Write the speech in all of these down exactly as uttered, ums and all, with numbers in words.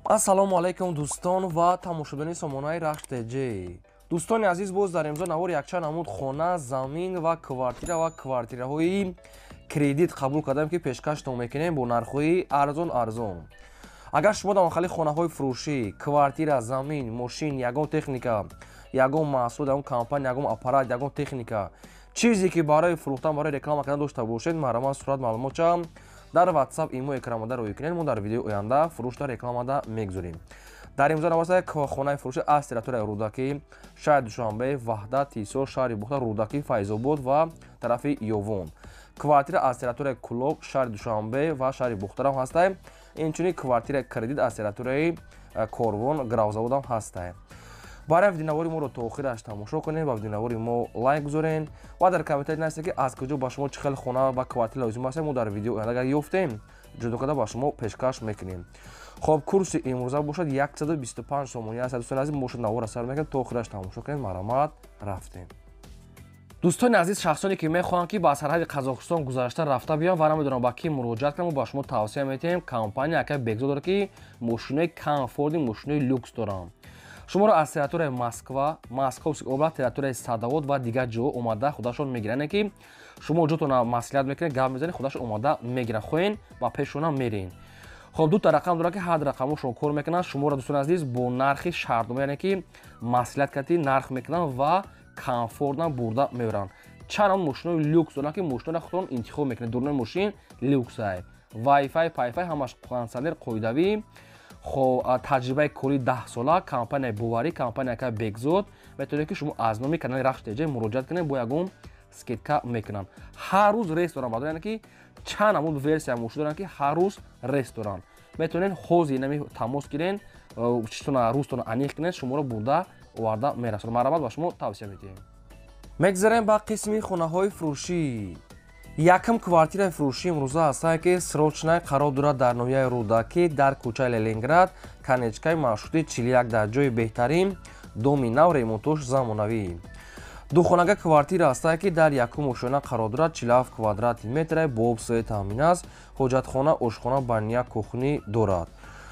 ассалому алайкум дӯстон ва тамошобини сомонаи рахштеҷӣ. дӯстони азиз, боз дар имзо навори якчанд намуд хона, замин ва квартира ва квартираҳои кредит қабул кардем ки пешкаштон мекунем бо нархҳои арзон арзон. агар шумо дар махалли хонаҳои фурӯшӣ, квартира, замин, мошин, ягон техника, ягон маҳсул, ягон компания, ягон аппарат, ягон техника, чизе ки барои фурӯхтан, барои реклама кардан дошта бошед, маҳрамат сурат маълумотча дар WhatsApp имо экрамада роӣ кунед. мо дар видеои оянда фурӯшта рекламада мегузорем. дар имзо навоста хонаи фурӯши аз территорияи Рӯдаки, шаҳри Душанбе, Ваҳдат, Тисо, шаҳри Бухта, Рӯдаки, Файзобод ва тарафи Ёвон. Квартира аз территорияи Кулоб, шаҳри Душанбе ва шаҳри Бухтарам ҳастад. инчунин квартира кредит аз территорияи Корвон, Гравзаводам ҳастад. барои видеонавори моро то охираш тамошо кунед, ба видеонавори мо лайк гузорен ва дар комментария нависед ки аз куҷо ба шумо чӣ хел хона ва квартира лозим аст. мо дар видеои оянда агар ёфтем, ҷудо карда ба шумо пешкаш мекунем. хоб, курси имрӯза бошад яксаду бисту панҷ сомония аст. дӯстони азиз, бошад навора сар мекунед, то охираш тамошо кунед. марамат, рафтем. дӯстони азиз, шахсоне ки мехоҳанд ки ба сарҳади Қазоқистон гузашта рафта биён ва намедонам ба ки муроҷиат кунам, ба шумо тавсия метиҳем. компания яка бекзо дорад ки мошинои комфорти, мошинои люкс дорам. шуморо аз территорияи Москва, Московский област, территорияи Садовод ва дигар ҷо омада худашон мегиранд ки шумо ҷотона маслиҳат мекунед, гап мезанед, худашон омада мегиранд, хоҳен ба пешона мерин. хоб, дута рақам дорад ки ҳар рақамошон кор мекунанд. шуморо дӯстони азиз бо нархи шартнома, яъне ки маслиҳат карди нарх мекунанд ва комфортна бурда меоранд. чанд мошинои люкс доранд ки мошиноро худтон интихоб мекунед. дурнаи мошин люксай, вайфай, пайфай ҳамаш кондитсионер қоидавӣ. хоб, таҷрибаи кори даҳ сола, компанияи боварӣ, компания яка бекзод. метавонед ки шумо аз номи канали Рахштеҷӣ муроҷиат кунед, бо ягон скидка мекунанд. ҳар рӯз рест доранд, бадон яъне ки чанд намуд версия мошин доранд ки ҳар рӯз рест доранд. метавонед ҳозир нами тамос гирен, читона рӯзтона аниқ кунед, шуморо бурда оварда мерасонад. маърамат ба шумо тавсия метиҳем. мегзарем ба қисми хонаҳои фурӯшӣ. якм квартираи фурӯшӣ имрӯза ҳастад ки срочная қарор дорад дар ноҳияи Рӯдаки, дар кӯчаи Ленинград, канечкаи маршрути чилу як дар ҷои беҳтарин, доми нав, ремонтош замонавӣ. духонага квартира ҳастад ки дар якум ошона қарор дорад, чилу ҳафт квадрати метр, бо обсӯи таъмин аст, ҳоҷатхона, ошхона, баня, кухнӣ дорад.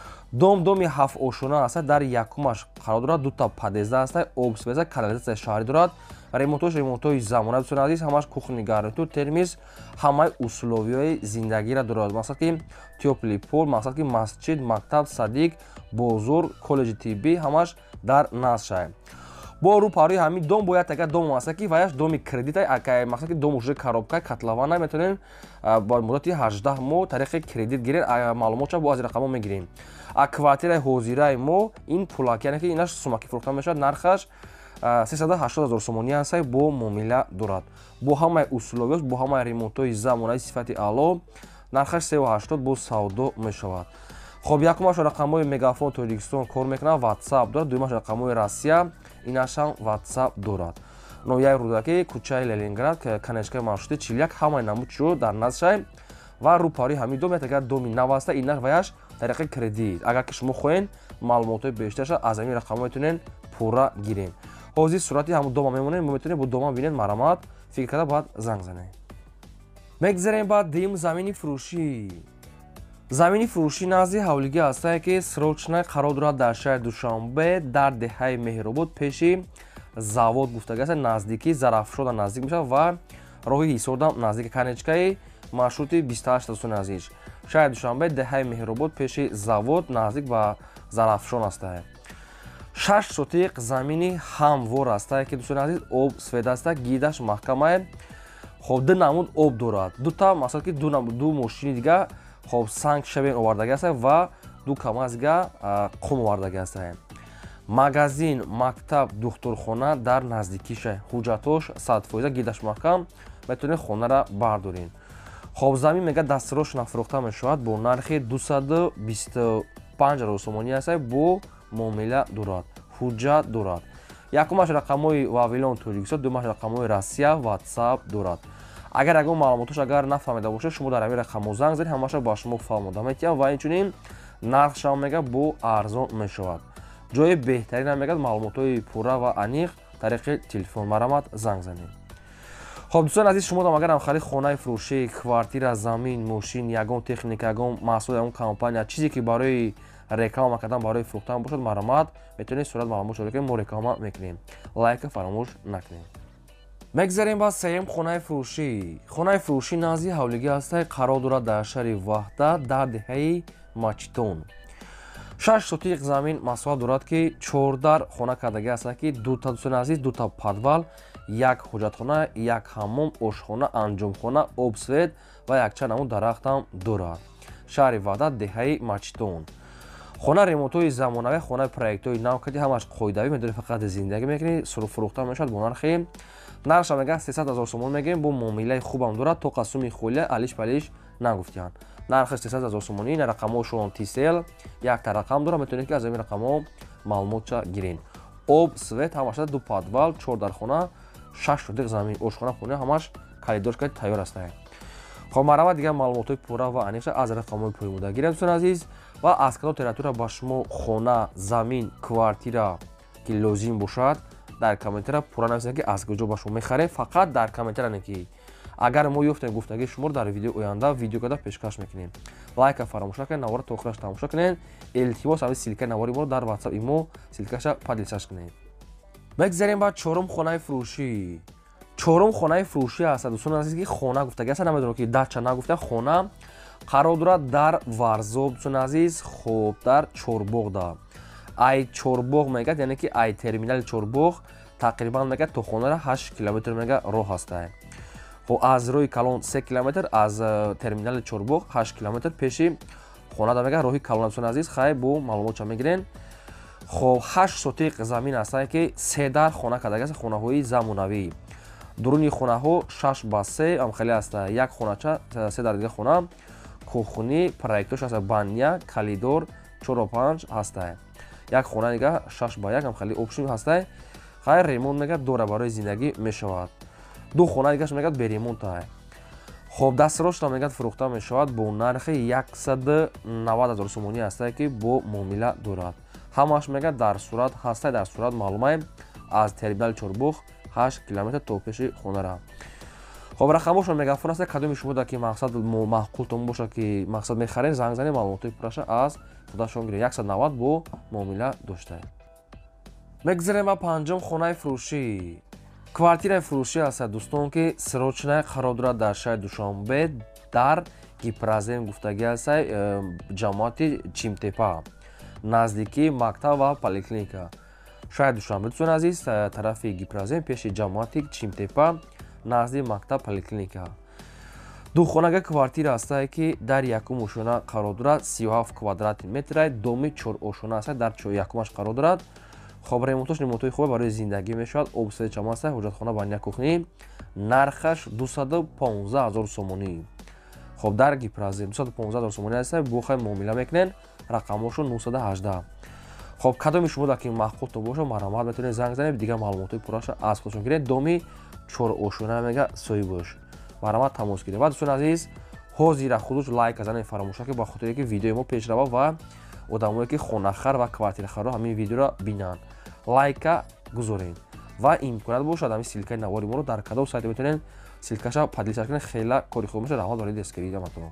дом доми ҳафт ошона ҳастад, дар якумаш қарор дорад, дута подъезда ҳастад, обсӯи, канализатсияи шаҳрӣ дорад, ремонтош ремонтои замона. дӯстони азиз, ҳамаш кухни, гарнитур, термис, ҳамаи условияи зиндагиро дорад. мақсад ки теплый пол, мақсад ки масҷид, мактаб, садик, бозор, коллеҷи тиббӣ ҳамаш дар назшай. бо рӯпарӯи ҳамин дом бояд ага дом аст ки ваяш доми кредитай, мақсад ки дом уже коробка котлована метавонем ба муддати ҳаждаҳ моҳ тариқи кредит гирем. маълумотша бо аз рақамо мегирем. а квартираи ҳозираи мо ин пулак, яъне ки инаш сумаки фурӯхта мешавад, нархаш сесаду ҳаштод ҳазор сомония аст, бо муомила дорад. бо ҳамаи условияш, бо ҳамаи ремонтои замонаи сифати аъло, нархаш седу ҳаштод бо савдо мешавад. хоб, якумаш рақамҳои Мегафон Тоҷикистон кор мекунад, WhatsApp дорад. дуюмаш рақамҳои Россия, инашам WhatsApp дорад. ноҳияи Рӯдаки, кӯчаи Ленинград, канечкаи маршрути чилу як, ҳамаи намуд шуд дар назшай ва рӯпарӯи ҳамин дом метагар доми нав аст, инаш ваяш тариқи кредит. агар ки шумо хоҳен маълумотои бештарша аз ҳамин рақамҳо метавонед пурра гирем. ҳозир сурати ҳамун дома мемонем, мо метавонед бо дома бинед. маърамат, фикр карда бояд занг занед. мегзарем ба дим замини фурӯшӣ. замини фурӯшӣ назди ҳавлигӣ ҳастад ки срочная қарор дорад дар шаҳри Душанбе, дар деҳаи Меҳробод, пеши завод гуфтага аст, наздики Зарафшона наздик мешавад ва роҳи Ҳисордам наздики канечкаи маршрути бисту ҳашт. дӯстони азиз, шаҳри Душанбе, деҳаи Меҳробод, пеши завод наздик ба Зарафшон астад. шаш сотиқ замини ҳамвор астад ки дӯстони азиз об сведа астад, гидаш маҳкамае. хоб, ду намуд об дорад. дута мақсад ки ду ду мошини дига хоб санг шавен овардаги астад ва ду камаз дига қум овардаги астад. магазин, мактаб, духтурхона дар наздикиша, ҳуҷҷатош сад фоиза, гидаш маҳкам, метавонед хонара бардоред. хоб, замин мега дастирошона фурӯхта мешавад, бо нархи дусаду бисту панҷ ҳазор сомония аст, бо муомила дорад, ҳуҷҷат дорад. якумаш рақамҳои Вавилон Тоҷикистон, дуюмаш рақамҳои Россия, WhatsApp дорад. агар ягон маълумотош агар нафаҳмида бошед, шумо дар ҳамин рақамҳо занг занед, ҳамаша ба шумо фаҳмода метиҳам ва инчунин нархшам мега бо арзон мешавад. ҷои беҳтаринам мегӯяд, маълумотҳои пурра ва аниқ тариқи телефон. маърамат, занг занед. хоб, дӯстони азиз, шумо агар ҳамхари хонаи фурӯшӣ, квартира, замин, мошин, ягон техника, ягон маҳсул, ягон компания, чизе ки барои реклама кардан барои фурӯхтан бошад, маромад метавонед сурат маълумот шуда ки мо реклама мекунем. Лайка фаромӯш накунем. мегзарем ба сеюм хонаи фурӯшӣ. Хонаи фурӯшӣ назди ҳавлигӣ ҳастай қарор дорад дар шаҳри Ваҳда дар деҳаи Мачтун. шаш сотиқ замин масоҳат дорад ки чордар хона кардагӣ ҳастад ки дута дӯстони азиз, дута подвал, як ҳоҷатхона, як ҳаммом, ошхона, анҷомхона, обсвет ва якчанд намуд дарахтам дорад. Шаҳри Ваҳда, деҳаи Мачтун. хона ремонтҳои замонавӣ, хонаи проектҳои нав кардӣ, ҳамаш қоидавӣ, медонӣ фақат зиндагӣ мекунӣ, фурӯхта мешавад бо нархи нарша мега сесад ҳазор сомон мегирем, бо муомилаи хубам дорад, то қасуми холия алиш палиш нагуфтиянд. Нархи сесад ҳазор сомонӣ, рақамҳошон тисел, якта рақам дорад, метавонед ки аз ҳамин рақамҳо маълумотша гиред. Об, свет, ҳамаш ду подвал, чордархона, шаш сотиқ замин, ошхона, хона, ҳамаш калиддор кард тайёр астанд. Хоб марава дигар маълумотҳои пурра ва аниқша аз рақамҳои поймуда гирем дӯстон азиз ва аз кадом территория ба шумо хона, замин, квартира ки лозим бошад дар комментария пурра нависед ки аз куҷо ба шумо мехарем. Фақат дар комментария не ки агар мо ёфтем гуфтагии шуморо дар видеои оянда видео карда пешкаш мекунем. Лайка фаромӯш накунед, навора то охираш тамошо кунед. Илтимос ҳамин силкаи навори моро дар WhatsApp имо силкаша падлисаш кунед. мегзарем ба чорум хонаи фурӯшӣ. чорум хонаи фурӯшӣ аст дӯстон азиз ки хона гуфтагӣ аст, намедонам ки дача нагуфта, хона қарор дорад дар Варзоб дӯстон азиз, хоб дар Чорбоғда. ай Чорбоғ мегӯяд, яъне ки ай терминали Чорбоғ тақрибан мегӯяд то хонара ҳашт километр мега роҳ астад. хоб аз роҳи Калон се километр, аз терминали Чорбоғ ҳашт километр, пеши хона да мегӯяд роҳи Калон дӯстон азиз, хай бо маълумотша мегирен. хоб ҳашт сотиқ замин астад ки се дар хона кардагӣ аст, хонаҳои замонавӣ. дуруни хонаҳо шаш ба се амхеле астад. Як хонача се дар дигар хона, кӯхунӣ, проектош астад, баня, калидор, чору панҷ астад. Як хона дигар шаш ба як амхеле обшум астад. Хай ремонт мегӯяд дора барои зиндагӣ мешавад. ду хона дигараш мегӯяд беремонт аст. хоб дастирошта мегӯяд фурӯхта мешавад бо нархи яксаду навад ҳазор сомонӣ астад ки бо муомила дорад. ҳамаш мегӯяд дар сурат ҳастад, дар сурат маълумае аз терминали Чорбоғ ҳашт километр то пеши хонара. хоб рақамошон мегафон аст, кадоми шумо да ки мақсад маъқултон бошад ки мақсад мехаред, занг занед, маълумотои пурраша аз худашон гиред. яксаду навад бо муомила доштад. мегзарем ба панҷум хонаи фурӯшӣ. квартираи фурӯшӣ аст дӯстон ки срочная қарор дорад дар шаҳри Душанбе дар Гипразем гуфтагӣ аст, ҷамоати Чимтепа, наздики мактаб ва поликлиника. шаҳри Душанбе дӯстон азиз, тарафи Гипразем, пеши ҷамоати Чимтепа, назди мактаб поликлиника. ду хонага квартира астад ки дар якум ошона қарор дорад, сию ҳафт квадрати метр, доми чор ошона аст, дар якумаш қарор дорад. хоб ремонтош ремонтои хубе барои зиндагӣ мешавад. обсветчам аст, ҳоҷатхона, баня, кухнӣ. нархаш дусаду понздаҳ ҳазор сомонӣ. хоб дар Гипразем дусаду понздаҳ ҳазор сомонӣ аст, бо хай муомила мекунен. рақамошон нӯҳсаду ҳаждаҳ. хоб кадоми шумо да ки маъқултон боша маромад метавонед занг занед, дигар маълумотои пурраша аз худшон гиред. доми чор ошона мега соҳибош. маромад тамос гиред. ва дӯстон азиз, ҳозира худуш лайка занед фаромӯша ки ба хотире ки видеои мо пеш рава ва одамое ки хонахар ва квартирахаро ҳамин видеоро бинанд. лайка гузоред ва имконат бошад ҳамин силкаи навори моро дар кадом сайте метавонед силкаша падлисаш кунед. хела кори хуб мешавад. раҳмат барои дастгирии матон.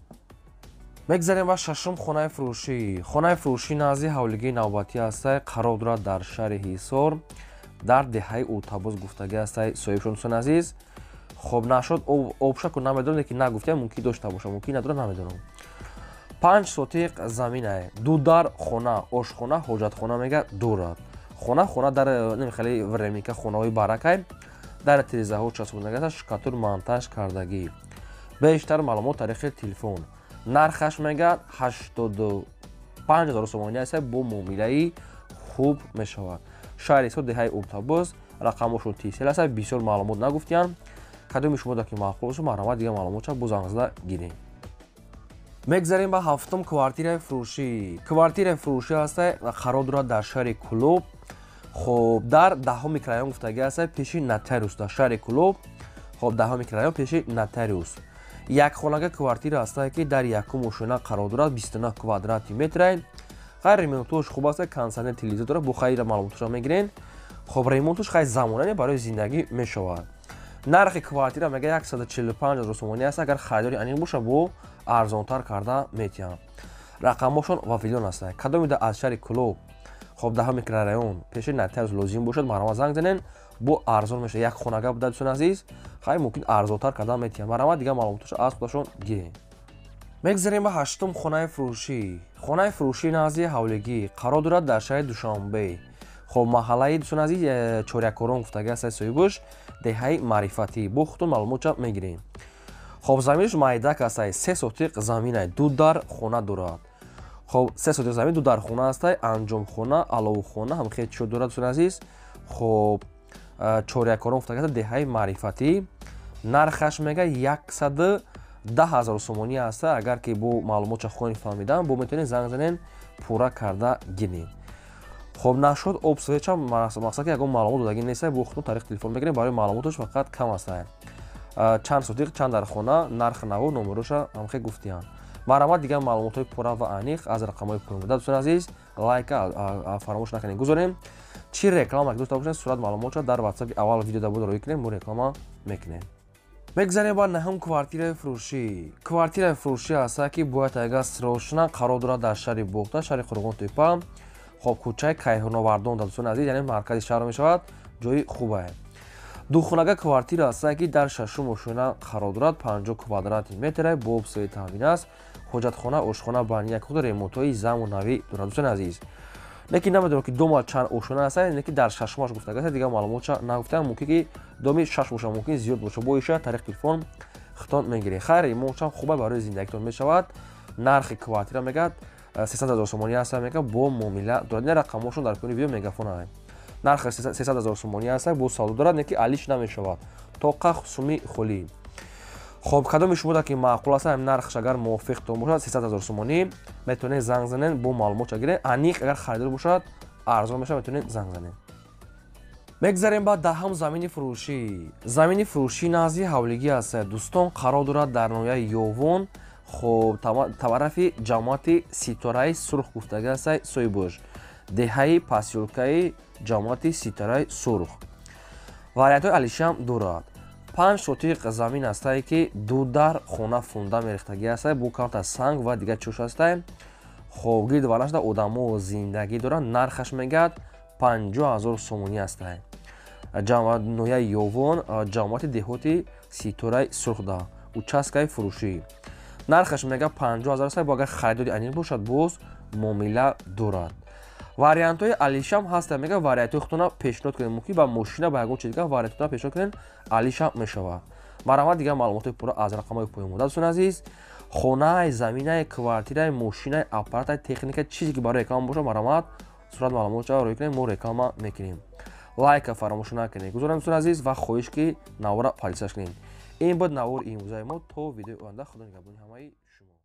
мегзарем ба шашум хонаи фурӯшӣ. хонаи фурӯшӣ назди ҳавлигии навбатӣ аст, қарор дорад дар шаҳри Ҳисор дар деҳаи Утабоз гуфтагӣ аст. соҳибшон дӯстон азиз, хоб нашуд обшаку намедонам, лекин нагуфтам, мумкин дошта бошам, мумкин надорам, намедонам. панҷ сотиқ замин аст. ду дар хона, ошхона, ҳоҷатхона мега дорад. хона хона дар намехали времика хонаҳои баракай дар тирезаҳо часпондагӣ аст, шкатур монтаж кардагӣ. бештар маълумот тариқи телефон. нархаш мега ҳаштоду панҷ ҳазор сомонӣ аст, бо муомилаи хуб мешавад. шаҳри Ҳисор, деҳаи Утабоз, рақамошон тисел аст. бисёр маълумот нагуфтиянд. кадоми шумо да ки маъқул бошад маромад дигар маълумотша бо занг зада гиред. мегзарем ба ҳафтум квартираи фурӯшӣ. квартираи фурӯшӣ аст, қарор дорад дар шаҳри Кӯлоб. хоб дар даҳум микрорайон гуфтагӣ аст, пеши нотариус. дар шаҳри Кӯлоб, хоб даҳум микрорайон пеши нотариус. якхонага квартира аст ки дар якум ошона қарор дорад, бисту нӯҳ квадрати метр. хай ремонтош хуб аст, кондитсионер, телевизор дорад, бо хайра маълумотошро мегирен. хоб ремонтош хай замонане барои зиндагӣ мешавад. нархи квартира мега яксаду чилу панҷ ҳазор сомонӣ аст. агар харидори аниқ боша бо арзонтар карда метиҳам. рақамошон ва видео ҳастанд. Кадомида аз шаҳри Кӯлоб хоб даҳум микрорайон пеши натиҷааш лозим бошад марҳамат занг занен, бо арзон мешавад. Як хонага буда дӯстон азиз, хай мумкин арзонтар кардан метиҳад. Марҳамат дигар маълумоташо аз худашон гирем. Мегзарем ба ҳаштум хонаи фурӯшӣ. Хонаи фурӯшии назди ҳавлигӣ қарор дорад дар шаҳри Душанбе. خب محله دوستان عزیز چوریکورون گفتگی است سویبوش دههای معرفتی بو خودتون معلومات میگیریم. خب زمینش مایدک است، سه سوتیق زمینه، دو در خونه دارد. خب سه سوتیق زمین دو در خونه است، انجام خونه، علاوه خونه هم خیلی چود دارد دوستان عزیز. خب چوریکورون گفتگی است دههای معرفتی نرخش میگه صد و ده هزار سومانی است. اگر که بو معلومات خونی فهمیدم بو میتونید زنگ زنین پورا کرده گیرید. خب نشد обсвеч ам мақсад ки ягон маълумот додагӣ нест, бо худтон тариқи телефон мегирем. барои маълумоташ фақат кам аст. чанд сотиқ, чанд дар хона, нарх наво, номероша ҳам хеле гуфтиянд. марҳамат дигар маълумотҳои пурра ва аниқ аз рақамҳои пурмуда дӯстон азиз лайка фаромӯш накунед гузорем. чӣ реклама дӯста бошед сурат маълумотша дар ватсапи аввал видео дар рӯй кунем, мо реклама мекунем. мегзарем ба наҳум квартираи фурӯшӣ. квартираи фурӯшӣ аст ки бояд агар срочна қарор дорад дар шаҳри Бохта, шаҳри Қурғонтепа. خب کوچه کیهانوردان دوستان عزیز یعنی مرکز شهر می شود، جای خوبه. دو خانگاه کوارتیر است که در ششم ماشینا قرار دارد، پنجاه کوادرات متر با ابسای تامین است. حاجتخانه، آشخانه، بانی یک خود ریموت‌های زمانوی دارد دوستان عزیز. لیکن نمیدونم که دو مال چند آشخانه است، لیکن در ششمش گفته است دیگه معلومات نگفتم. ممکنه که دومی شش باشه، ممکن زیاد باشه. با ایشان طریق تلفن خطان میگیره. خیر ریموت هم خوبه برای زندگیتون می شود. نرخ کوارتیر میگه سیصد هزار سومانی است میگه با معامله دارد. نه رقمشون در پایین ویدیو میگفون است. نرخ سیصد هزار سومانی است با سال دارد، نه که علیش نمیشود. توقع خصومی خلی. خب کدامش بوده که معقول است هم نرخش اگر موافق تو باشد سیصد هزار سومانی میتونه زنگ زنن با معلومات بگیرن. انیق اگر خریدار باشد ارزان میشه میتونه زنگ زنن. مگذاریم بعد دهم زمین فروشی. زمین فروشی نازی حولیگی است دوستان، قرار دارد در نویای یوون. خب طرفی جماعت ستاره سرخ گفتگی است سویبوش دههای پاسیولکای جماعت ستاره سرخ. وریت های علیشم دارد. پنج سوتیق زمین است که دو در خانه فونده میریختگی است با کارت سنگ و دیگر چوش است. خب گرد ولش در آدما و زندگی دارد. نرخش میگه پنجاه هزار سومانی است. جماعت نویای یوون جماعت دهاتی ستاره سرخ دا участкаи фурӯшӣ. нархаш мега панҷоҳ ҳазор аст. бо агар харидори анин бошад боз муомила дорад. вариантҳои алишам ҳаста. мега вариантҳои худтона пешниҳод кунед. мумкин ба мошина ба ягон чиз дигар вариантҳотона пешниҳод кунед, алишам мешавад. марҳамат дигар маълумоти пурра аз рақамҳои поимода дӯстон азиз. хонаи заминаи квартираи мошинаи аппаратаи техника чизе ки барои реклама бошад марҳамат сурат маълумотро рӯй кунед, мо реклама мекунем. лайка фаромӯш накунед гузорам дӯстон азиз ва хоҳиш ки навора подписаш кунед. این بود نوار این موزای ما. تو ویدیو آینده خدا نگهدار همه شما.